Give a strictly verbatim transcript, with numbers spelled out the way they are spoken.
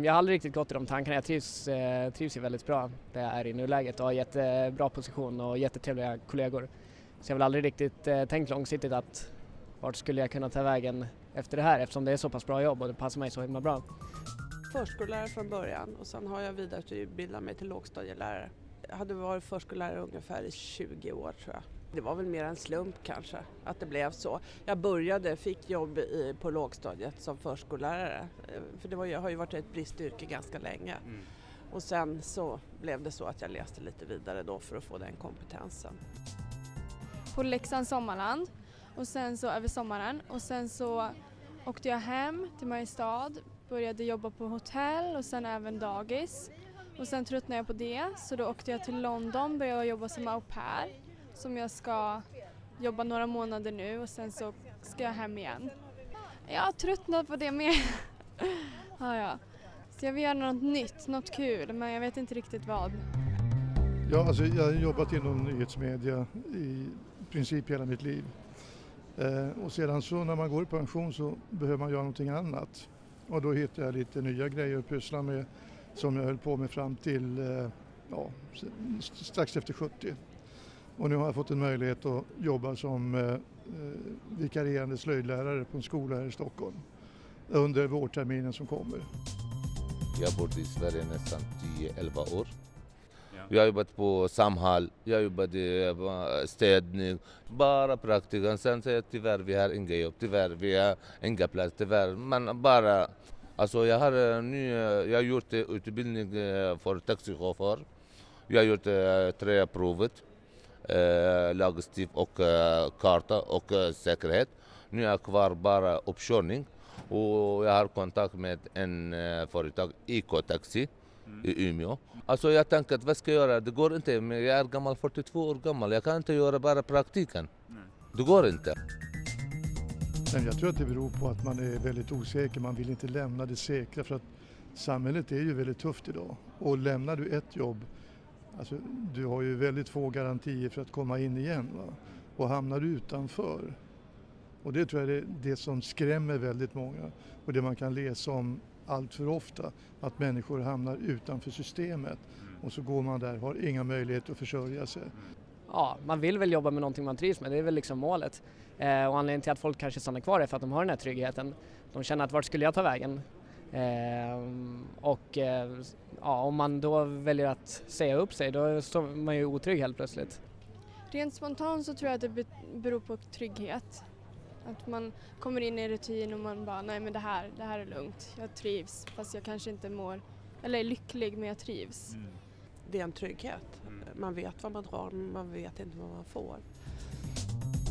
jag har aldrig riktigt gått i de tankarna. Jag trivs, eh, trivs ju väldigt bra där jag är i nuläget och har jättebra position och jättetrevliga kollegor. Så jag har väl aldrig riktigt eh, tänkt långsiktigt att vart skulle jag kunna ta vägen efter det här eftersom det är så pass bra jobb och det passar mig så himla bra. Förskollärare från början och sen har jag vidareutbildat mig till lågstadielärare. Jag hade varit förskollärare ungefär i tjugo år tror jag. Det var väl mer en slump kanske att det blev så. Jag började, fick jobb i, på lågstadiet som förskollärare. För det var, jag har ju varit ett bristyrke ganska länge. Mm. Och sen så blev det så att jag läste lite vidare då för att få den kompetensen. På Leksands sommarland och sen så över sommaren och sen så åkte jag hem till Mariestad, började jobba på hotell och sen även dagis. Och sen tröttnade jag på det så då åkte jag till London, började jobba som au pair som jag ska jobba några månader nu och sen så ska jag hem igen. Jag har tröttnat på det med. ja, ja. Så jag vill göra något nytt, något kul men jag vet inte riktigt vad. Ja, alltså jag har jobbat inom nyhetsmedia i princip hela mitt liv. Eh, och sedan så när man går i pension så behöver man göra någonting annat. Och då hittade jag lite nya grejer att pyssla med som jag höll på med fram till eh, ja, strax efter sjuttio. Och nu har jag fått en möjlighet att jobba som eh, vikarierande slöjdlärare på en skola här i Stockholm under vårterminen som kommer. Jag har bott i Sverige nästan tio elva år. Jag har jobbat på Samhall, jag har jobbat i städning, bara praktiken. Sen säger jag tyvärr vi har inga jobb, tyvärr vi har inga plats, tyvärr. Men bara, alltså jag har nu, jag har gjort utbildning för taxichaufför. Jag har gjort tre provet, logistik och karta och säkerhet. Nu är jag kvar bara uppkörning och jag har kontakt med en företag, Ecotaxi. I Umeå. Alltså jag tänker att vad ska jag göra? Det går inte, jag är gammal, fyrtiotvå år gammal. Jag kan inte göra bara praktiken. Det går inte. Men jag tror att det beror på att man är väldigt osäker. Man vill inte lämna det säkra för att samhället är ju väldigt tufft idag. Och lämnar du ett jobb, alltså du har ju väldigt få garantier för att komma in igen. Va? Och hamnar du utanför. Och det tror jag är det som skrämmer väldigt många. Och det man kan läsa om allt för ofta, att människor hamnar utanför systemet och så går man där och har inga möjligheter att försörja sig. Ja, man vill väl jobba med någonting man trivs med, det är väl liksom målet. Eh, och anledningen till att folk kanske stannar kvar är för att de har den här tryggheten. De känner att vart skulle jag ta vägen? Eh, och eh, ja, om man då väljer att säga upp sig, då står man ju otrygg helt plötsligt. Rent spontant så tror jag att det beror på trygghet. Att man kommer in i rutin och man bara, nej men det här, det här är lugnt. Jag trivs, fast jag kanske inte mår, eller är lycklig men jag trivs. Mm. Det är en trygghet. Man vet vad man drar, men man vet inte vad man får.